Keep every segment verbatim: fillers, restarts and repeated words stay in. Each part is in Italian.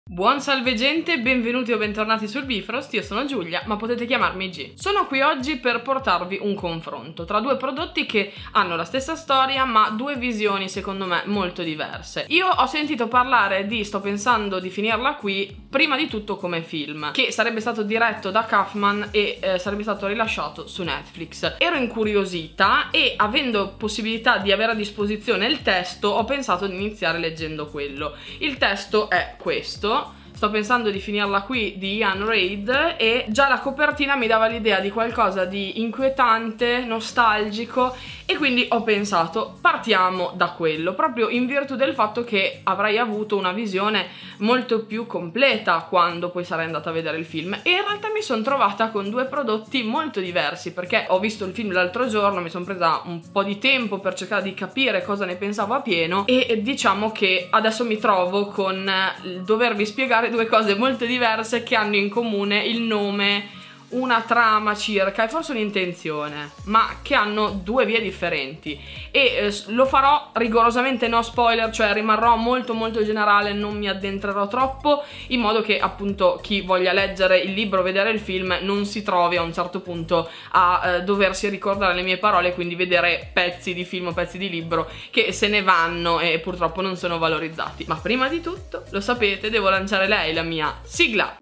Buon salve gente, benvenuti o bentornati sul Bifrost, io sono Giulia, ma potete chiamarmi G. Sono qui oggi per portarvi un confronto tra due prodotti che hanno la stessa storia, ma due visioni secondo me molto diverse. Io ho sentito parlare di Sto pensando di finirla qui, prima di tutto come film, che sarebbe stato diretto da Kaufman e eh, sarebbe stato rilasciato su Netflix. Ero incuriosita e avendo possibilità di avere a disposizione il testo, ho pensato di iniziare leggendo quello. Il testo è questo. Sto pensando di finirla qui di Ian Reid e già la copertina mi dava l'idea di qualcosa di inquietante, nostalgico e quindi ho pensato partiamo da quello, proprio in virtù del fatto che avrei avuto una visione molto più completa quando poi sarei andata a vedere il film e in realtà mi sono trovata con due prodotti molto diversi perché ho visto il film l'altro giorno, mi sono presa un po' di tempo per cercare di capire cosa ne pensavo a pieno e diciamo che adesso mi trovo con il dovervi spiegare due cose molto diverse che hanno in comune il nome, una trama circa e forse un'intenzione, ma che hanno due vie differenti e eh, lo farò rigorosamente no spoiler, cioè rimarrò molto molto generale, non mi addentrerò troppo in modo che appunto chi voglia leggere il libro o vedere il film non si trovi a un certo punto a eh, doversi ricordare le mie parole, quindi vedere pezzi di film o pezzi di libro che se ne vanno e purtroppo non sono valorizzati. Ma prima di tutto, lo sapete, devo lanciare lei, la mia sigla.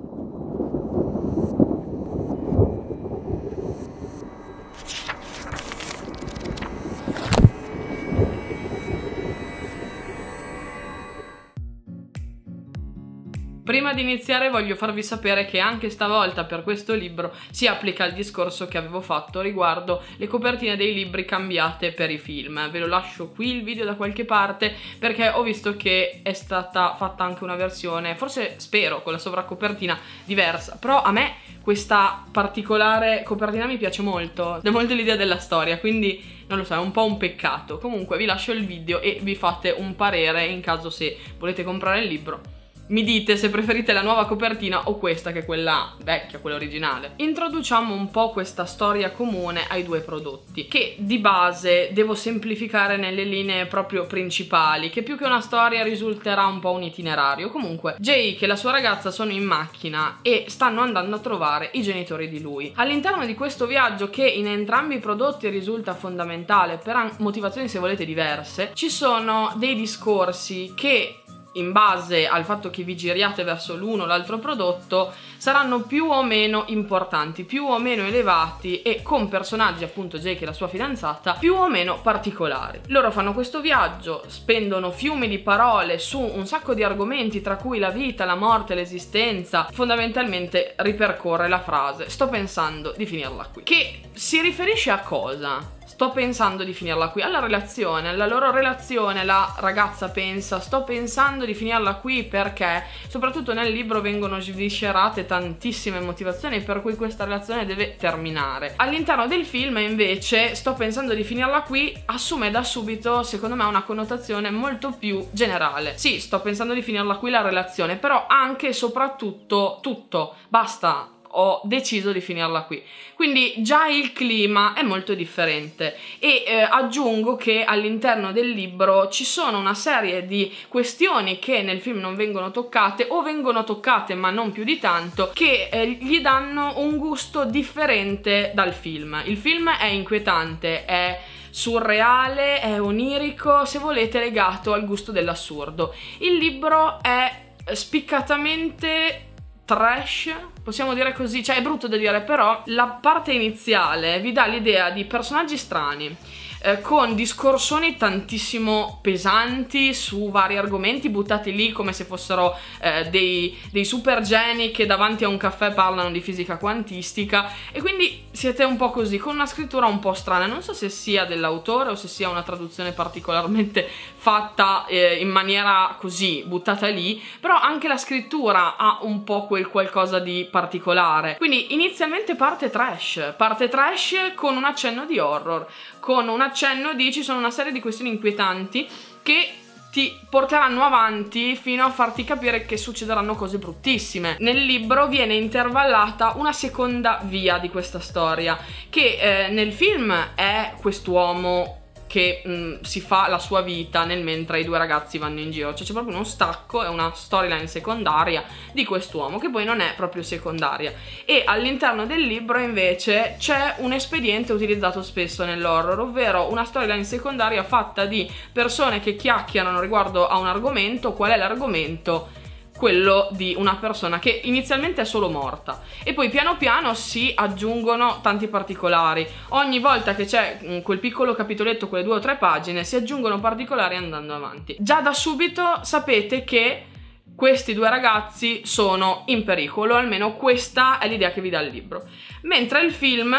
Prima di iniziare voglio farvi sapere che anche stavolta per questo libro si applica il discorso che avevo fatto riguardo le copertine dei libri cambiate per i film. Ve lo lascio qui il video da qualche parte perché ho visto che è stata fatta anche una versione, forse spero, con la sovracopertina diversa, però a me questa particolare copertina mi piace molto, dà molto l'idea della storia, quindi non lo so, è un po' un peccato. Comunque vi lascio il video e vi fate un parere in caso se volete comprare il libro. Mi dite se preferite la nuova copertina o questa che è quella vecchia, quella originale. Introduciamo un po' questa storia comune ai due prodotti, che di base devo semplificare nelle linee proprio principali, che più che una storia risulterà un po' un itinerario. Comunque, Jake e la sua ragazza sono in macchina e stanno andando a trovare i genitori di lui. All'interno di questo viaggio, che in entrambi i prodotti risulta fondamentale per motivazioni se volete diverse, ci sono dei discorsi che in base al fatto che vi giriate verso l'uno o l'altro prodotto saranno più o meno importanti, più o meno elevati e con personaggi, appunto Jake e la sua fidanzata, più o meno particolari. Loro fanno questo viaggio, spendono fiumi di parole su un sacco di argomenti tra cui la vita, la morte, l'esistenza. Fondamentalmente ripercorre la frase "sto pensando di finirla qui", che si riferisce a cosa? Sto pensando di finirla qui, alla relazione, alla loro relazione. La ragazza pensa sto pensando di finirla qui perché soprattutto nel libro vengono sviscerate tantissime motivazioni per cui questa relazione deve terminare. All'interno del film invece sto pensando di finirla qui assume da subito secondo me una connotazione molto più generale. Sì, sto pensando di finirla qui la relazione, però anche e soprattutto tutto, basta, ho deciso di finirla qui. Quindi già il clima è molto differente e eh, aggiungo che all'interno del libro ci sono una serie di questioni che nel film non vengono toccate o vengono toccate ma non più di tanto, che eh, gli danno un gusto differente dal film. Il film è inquietante, è surreale, è onirico, se volete legato al gusto dell'assurdo. Il libro è spiccatamente trash, possiamo dire così, cioè è brutto da dire, però la parte iniziale vi dà l'idea di personaggi strani, eh, con discorsoni tantissimo pesanti su vari argomenti buttati lì come se fossero eh, dei, dei super geni che davanti a un caffè parlano di fisica quantistica e quindi siete un po' così, con una scrittura un po' strana. Non so se sia dell'autore o se sia una traduzione particolarmente fatta eh, in maniera così, buttata lì, però anche la scrittura ha un po' quel qualcosa di particolare. Quindi inizialmente parte trash, parte trash con un accenno di horror, con un accenno di ci sono una serie di questioni inquietanti che ti porteranno avanti fino a farti capire che succederanno cose bruttissime. Nel libro viene intervallata una seconda via di questa storia, che eh, nel film è quest'uomo che mh, si fa la sua vita nel mentre i due ragazzi vanno in giro, cioè c'è proprio uno stacco, è una storyline secondaria di quest'uomo che poi non è proprio secondaria. E all'interno del libro invece c'è un espediente utilizzato spesso nell'horror, ovvero una storyline secondaria fatta di persone che chiacchierano riguardo a un argomento. Qual è l'argomento? Quello di una persona che inizialmente è solo morta e poi piano piano si aggiungono tanti particolari. Ogni volta che c'è quel piccolo capitoletto, quelle due o tre pagine, si aggiungono particolari andando avanti. Già da subito sapete che questi due ragazzi sono in pericolo, almeno questa è l'idea che vi dà il libro. Mentre il film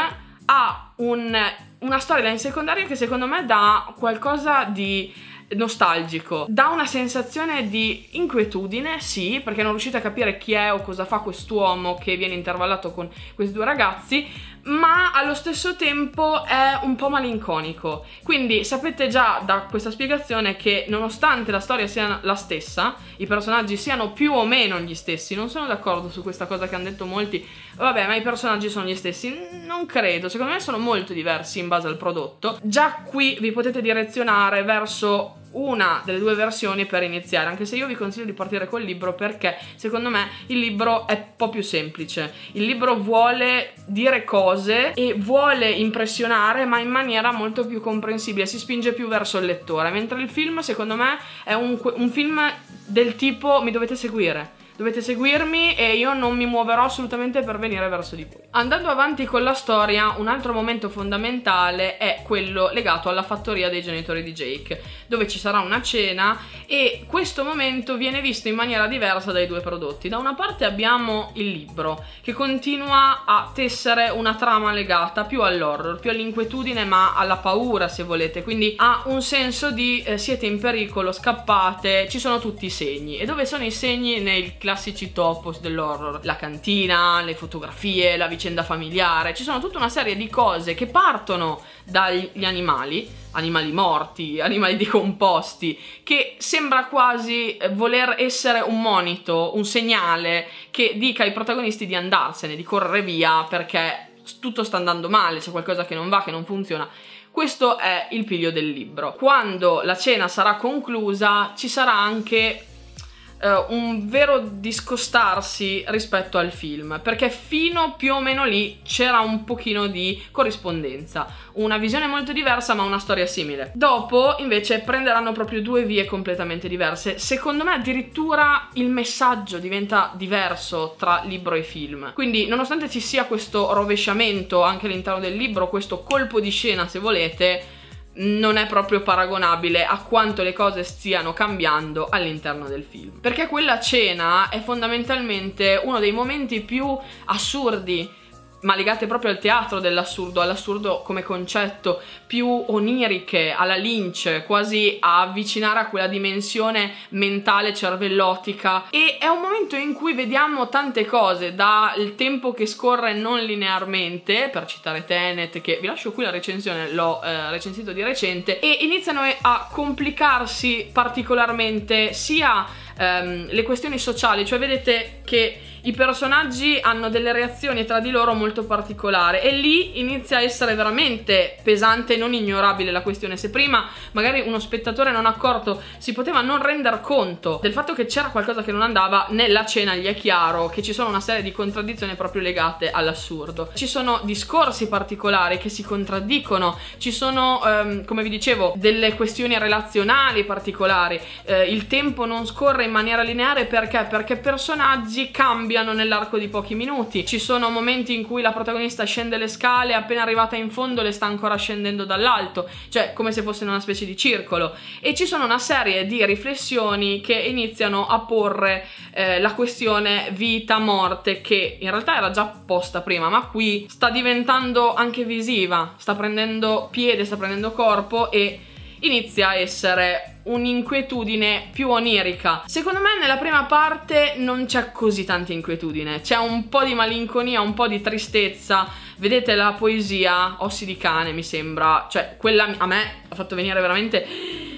ha un, una storyline secondaria che secondo me dà qualcosa di nostalgico, dà una sensazione di inquietudine, sì, perché non riuscite a capire chi è o cosa fa quest'uomo che viene intervallato con questi due ragazzi, ma allo stesso tempo è un po' malinconico. Quindi sapete già da questa spiegazione che nonostante la storia sia la stessa, i personaggi siano più o meno gli stessi. Non sono d'accordo su questa cosa che hanno detto molti, vabbè, ma i personaggi sono gli stessi. Non credo, secondo me sono molto diversi in base al prodotto. Già qui vi potete direzionare verso una delle due versioni per iniziare, anche se io vi consiglio di partire col libro perché secondo me il libro è un po' più semplice. Il libro vuole dire cose e vuole impressionare, ma in maniera molto più comprensibile, si spinge più verso il lettore, mentre il film secondo me è un, un film del tipo mi dovete seguire. Dovete seguirmi e io non mi muoverò assolutamente per venire verso di voi. Andando avanti con la storia, un altro momento fondamentale è quello legato alla fattoria dei genitori di Jake, dove ci sarà una cena e questo momento viene visto in maniera diversa dai due prodotti. Da una parte abbiamo il libro che continua a tessere una trama legata più all'horror, più all'inquietudine, ma alla paura, se volete, quindi ha un senso di eh, siete in pericolo, scappate, ci sono tutti i segni. E dove sono i segni? Nei classici topos dell'horror, la cantina, le fotografie, la vicenda familiare. Ci sono tutta una serie di cose che partono dagli animali, animali morti, animali decomposti, che sembra quasi voler essere un monito, un segnale che dica ai protagonisti di andarsene, di correre via perché tutto sta andando male, c'è qualcosa che non va, che non funziona. Questo è il piglio del libro. Quando la cena sarà conclusa ci sarà anche Uh, un vero discostarsi rispetto al film, perché fino più o meno lì c'era un pochino di corrispondenza, una visione molto diversa ma una storia simile. Dopo invece prenderanno proprio due vie completamente diverse. Secondo me addirittura il messaggio diventa diverso tra libro e film, quindi nonostante ci sia questo rovesciamento anche all'interno del libro, questo colpo di scena se volete, non è proprio paragonabile a quanto le cose stiano cambiando all'interno del film, perché quella cena è fondamentalmente uno dei momenti più assurdi, ma legate proprio al teatro dell'assurdo, all'assurdo come concetto, più oniriche, alla Lynch, quasi a avvicinare a quella dimensione mentale cervellotica. E è un momento in cui vediamo tante cose, dal tempo che scorre non linearmente, per citare Tenet, che vi lascio qui la recensione, l'ho eh, recensito di recente, e iniziano a complicarsi particolarmente sia ehm, le questioni sociali, cioè vedete che i personaggi hanno delle reazioni tra di loro molto particolari e lì inizia a essere veramente pesante e non ignorabile la questione. Se prima magari uno spettatore non accorto si poteva non rendere conto del fatto che c'era qualcosa che non andava, nella cena gli è chiaro che ci sono una serie di contraddizioni proprio legate all'assurdo. Ci sono discorsi particolari che si contraddicono, ci sono ehm, come vi dicevo delle questioni relazionali particolari, eh, il tempo non scorre in maniera lineare perché? Perché personaggi cambiano nell'arco di pochi minuti. Ci sono momenti in cui la protagonista scende le scale, appena arrivata in fondo le sta ancora scendendo dall'alto, cioè come se fosse una specie di circolo, e ci sono una serie di riflessioni che iniziano a porre eh, la questione vita-morte, che in realtà era già posta prima, ma qui sta diventando anche visiva, sta prendendo piede, sta prendendo corpo e inizia a essere un'inquietudine più onirica. Secondo me nella prima parte non c'è così tanta inquietudine, c'è un po' di malinconia, un po' di tristezza. Vedete la poesia, Ossi di cane mi sembra, cioè quella a me ha fatto venire veramente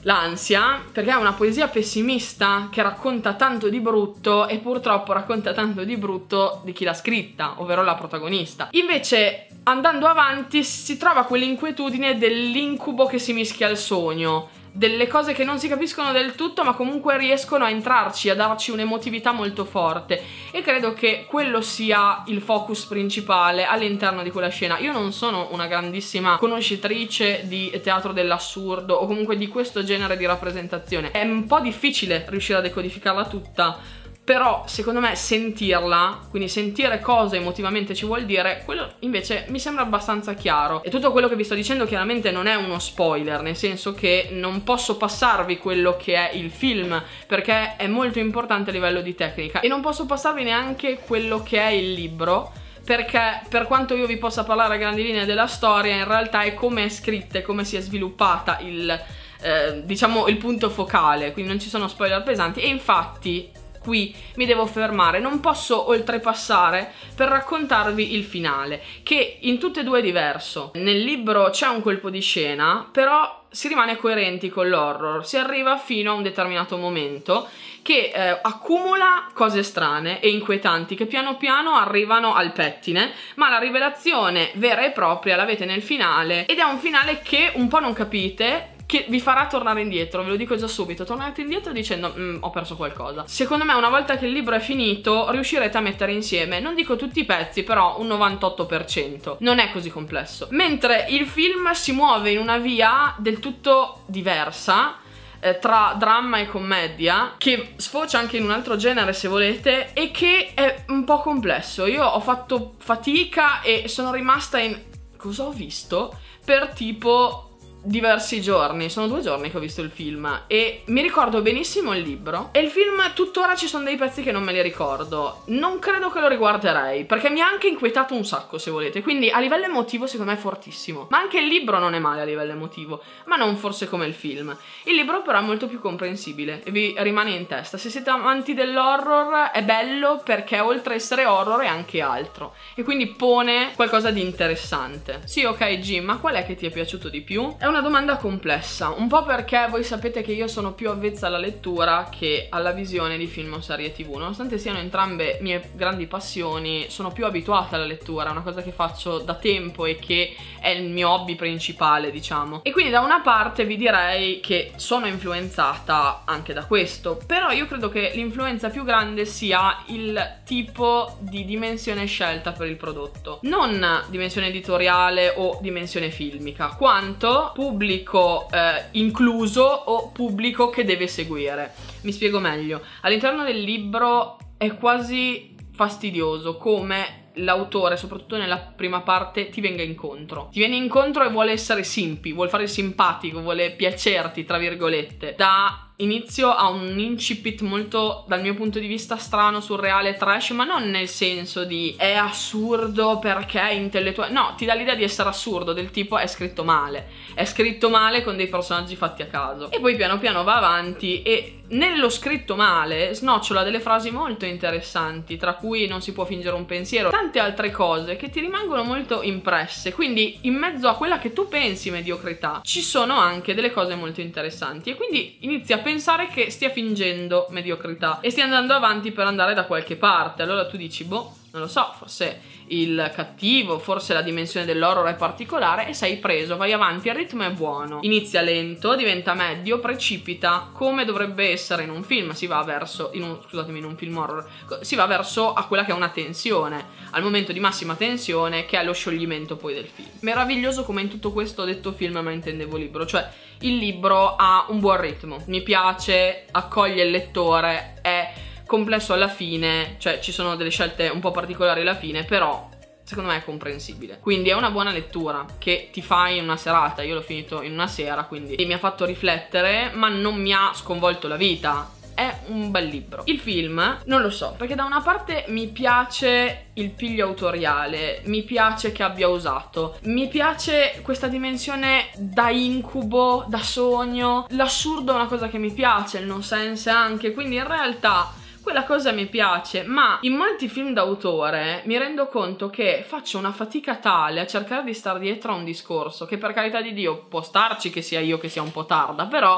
l'ansia, perché è una poesia pessimista che racconta tanto di brutto e purtroppo racconta tanto di brutto di chi l'ha scritta, ovvero la protagonista. Invece andando avanti si trova quell'inquietudine dell'incubo che si mischia al sogno, delle cose che non si capiscono del tutto ma comunque riescono a entrarci, a darci un'emotività molto forte, e credo che quello sia il focus principale all'interno di quella scena. Io non sono una grandissima conoscitrice di teatro dell'assurdo o comunque di questo genere di rappresentazione, è un po' difficile riuscire a decodificarla tutta, però secondo me sentirla, quindi sentire cosa emotivamente ci vuol dire, quello invece mi sembra abbastanza chiaro. E tutto quello che vi sto dicendo chiaramente non è uno spoiler, nel senso che non posso passarvi quello che è il film perché è molto importante a livello di tecnica, e non posso passarvi neanche quello che è il libro, perché per quanto io vi possa parlare a grandi linee della storia, in realtà è come è scritta e come si è sviluppata il, eh, diciamo, il punto focale, quindi non ci sono spoiler pesanti. E infatti qui mi devo fermare, non posso oltrepassare per raccontarvi il finale, che in tutte e due è diverso. Nel libro c'è un colpo di scena, però si rimane coerenti con l'horror, si arriva fino a un determinato momento che eh, accumula cose strane e inquietanti che piano piano arrivano al pettine, ma la rivelazione vera e propria l'avete nel finale, ed è un finale che un po' non capite, che vi farà tornare indietro, ve lo dico già subito, tornate indietro dicendo mm, ho perso qualcosa. Secondo me una volta che il libro è finito riuscirete a mettere insieme, non dico tutti i pezzi, però un novantotto per cento, non è così complesso. Mentre il film si muove in una via del tutto diversa, eh, tra dramma e commedia, che sfocia anche in un altro genere se volete, e che è un po' complesso. Io ho fatto fatica e sono rimasta in... cosa ho visto? Per tipo... diversi giorni, sono due giorni che ho visto il film e mi ricordo benissimo il libro, e il film tuttora ci sono dei pezzi che non me li ricordo. Non credo che lo riguarderei perché mi ha anche inquietato un sacco, se volete, quindi a livello emotivo secondo me è fortissimo, ma anche il libro non è male a livello emotivo, ma non forse come il film. Il libro però è molto più comprensibile e vi rimane in testa. Se siete amanti dell'horror è bello perché oltre a essere horror è anche altro e quindi pone qualcosa di interessante. Sì, ok Jim, ma qual è che ti è piaciuto di più? È una domanda complessa, un po' perché voi sapete che io sono più avvezza alla lettura che alla visione di film o serie tv. Nonostante siano entrambe mie grandi passioni, sono più abituata alla lettura, è una cosa che faccio da tempo e che è il mio hobby principale, diciamo. E quindi da una parte vi direi che sono influenzata anche da questo, però io credo che l'influenza più grande sia il tipo di dimensione scelta per il prodotto. Non dimensione editoriale o dimensione filmica, quanto pubblico eh, incluso o pubblico che deve seguire. Mi spiego meglio. All'interno del libro è quasi fastidioso come l'autore, soprattutto nella prima parte, ti venga incontro. Ti viene incontro e vuole essere simpi, vuole fare simpatico, vuole piacerti, tra virgolette. Da inizio a un incipit molto, dal mio punto di vista, strano, surreale, trash, ma non nel senso di è assurdo perché è intellettuale. No, ti dà l'idea di essere assurdo, del tipo è scritto male. È scritto male con dei personaggi fatti a caso. E poi piano piano va avanti e nello scritto male snocciola delle frasi molto interessanti, tra cui non si può fingere un pensiero, tante altre cose che ti rimangono molto impresse. Quindi in mezzo a quella che tu pensi mediocrità ci sono anche delle cose molto interessanti e quindi inizi a pensare che stia fingendo mediocrità e stia andando avanti per andare da qualche parte. Allora tu dici boh, non lo so, forse il cattivo, forse la dimensione dell'horror è particolare, e sei preso, vai avanti, il ritmo è buono, inizia lento, diventa medio, precipita come dovrebbe essere in un film, si va verso, in un, scusatemi, in un film horror, si va verso a quella che è una tensione, al momento di massima tensione che è lo scioglimento poi del film. Meraviglioso come in tutto questo ho detto film ma intendevo libro, cioè il libro ha un buon ritmo, mi piace, accoglie il lettore, è complesso alla fine, cioè ci sono delle scelte un po' particolari alla fine, però secondo me è comprensibile. Quindi è una buona lettura che ti fai in una serata. Io l'ho finito in una sera, quindi mi ha fatto riflettere, ma non mi ha sconvolto la vita. È un bel libro. Il film, non lo so, perché da una parte mi piace il piglio autoriale, mi piace che abbia usato, mi piace questa dimensione da incubo, da sogno, l'assurdo è una cosa che mi piace, il nonsense anche, quindi in realtà quella cosa mi piace, ma in molti film d'autore mi rendo conto che faccio una fatica tale a cercare di star dietro a un discorso che, per carità di Dio, può starci che sia io che sia un po' tarda, però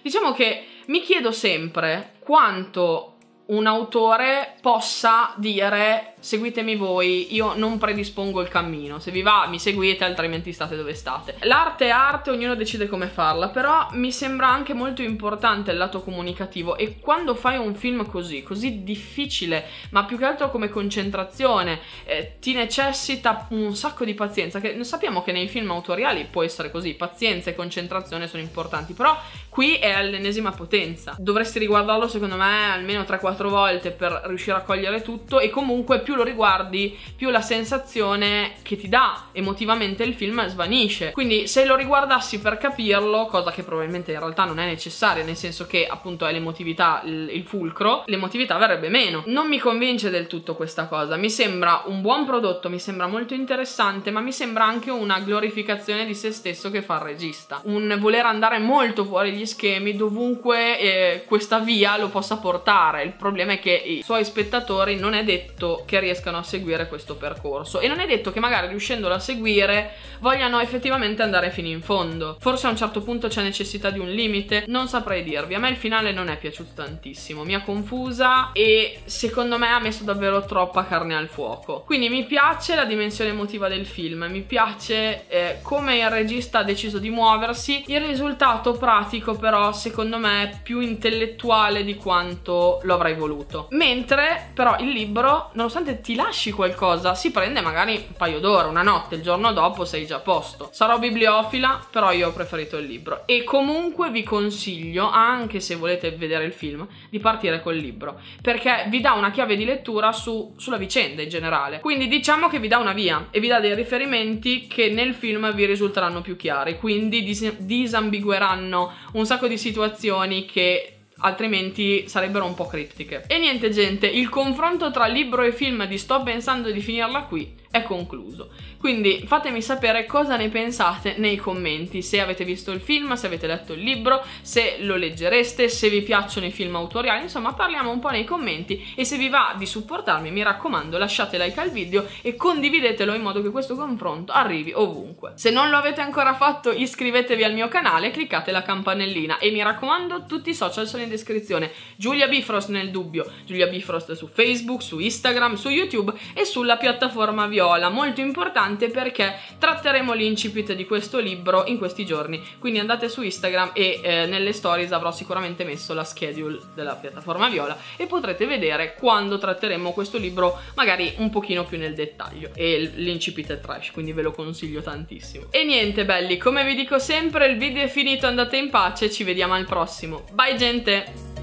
Diciamo che mi chiedo sempre quanto un autore possa dire seguitemi voi, io non predispongo il cammino, se vi va mi seguite, altrimenti state dove state. L'arte è arte, ognuno decide come farla, però mi sembra anche molto importante il lato comunicativo, e quando fai un film così, così difficile, ma più che altro come concentrazione, eh, ti necessita un sacco di pazienza, che sappiamo che nei film autoriali può essere così, pazienza e concentrazione sono importanti, però qui è all'ennesima potenza. Dovresti riguardarlo secondo me almeno tre quattro volte per riuscire a cogliere tutto, e comunque più lo riguardi più la sensazione che ti dà emotivamente il film svanisce. Quindi se lo riguardassi per capirlo, cosa che probabilmente in realtà non è necessaria, nel senso che appunto è l'emotività il, il fulcro, l'emotività verrebbe meno. Non mi convince del tutto questa cosa, mi sembra un buon prodotto, mi sembra molto interessante, ma mi sembra anche una glorificazione di se stesso che fa il regista, un voler andare molto fuori gli schemi dovunque eh, questa via lo possa portare. Il problema è che i suoi spettatori non è detto che riescano a seguire questo percorso, e non è detto che magari riuscendolo a seguire vogliano effettivamente andare fino in fondo. Forse a un certo punto c'è necessità di un limite, non saprei dirvi. A me il finale non è piaciuto tantissimo, mi ha confusa e secondo me ha messo davvero troppa carne al fuoco. Quindi mi piace la dimensione emotiva del film, mi piace eh, come il regista ha deciso di muoversi. Il risultato pratico però secondo me è più intellettuale di quanto lo avrei voluto, mentre però il libro, nonostante ti lasci qualcosa, si prende magari un paio d'ore, una notte, il giorno dopo sei già a posto. Sarò bibliofila, però io ho preferito il libro, e comunque vi consiglio, anche se volete vedere il film, di partire col libro, perché vi dà una chiave di lettura su, sulla vicenda in generale. Quindi diciamo che vi dà una via e vi dà dei riferimenti che nel film vi risulteranno più chiari, quindi dis disambigueranno un sacco di situazioni che altrimenti sarebbero un po' criptiche. E niente gente, il confronto tra libro e film di Sto pensando di finirla qui è concluso, quindi fatemi sapere cosa ne pensate nei commenti, se avete visto il film, se avete letto il libro, se lo leggereste, se vi piacciono i film autoriali, insomma parliamo un po' nei commenti, e se vi va di supportarmi mi raccomando lasciate like al video e condividetelo in modo che questo confronto arrivi ovunque. Se non lo avete ancora fatto iscrivetevi al mio canale e cliccate la campanellina, e mi raccomando tutti i social sono in descrizione. Giulia Bifrost nel dubbio, Giulia Bifrost su Facebook, su Instagram, su YouTube e sulla piattaforma Viola, molto importante perché tratteremo l'incipit di questo libro in questi giorni, quindi andate su Instagram e eh, nelle stories avrò sicuramente messo la schedule della piattaforma Viola e potrete vedere quando tratteremo questo libro magari un pochino più nel dettaglio, e l'incipit è trash, quindi ve lo consiglio tantissimo. E niente belli, come vi dico sempre, il video è finito, andate in pace, ci vediamo al prossimo, bye gente!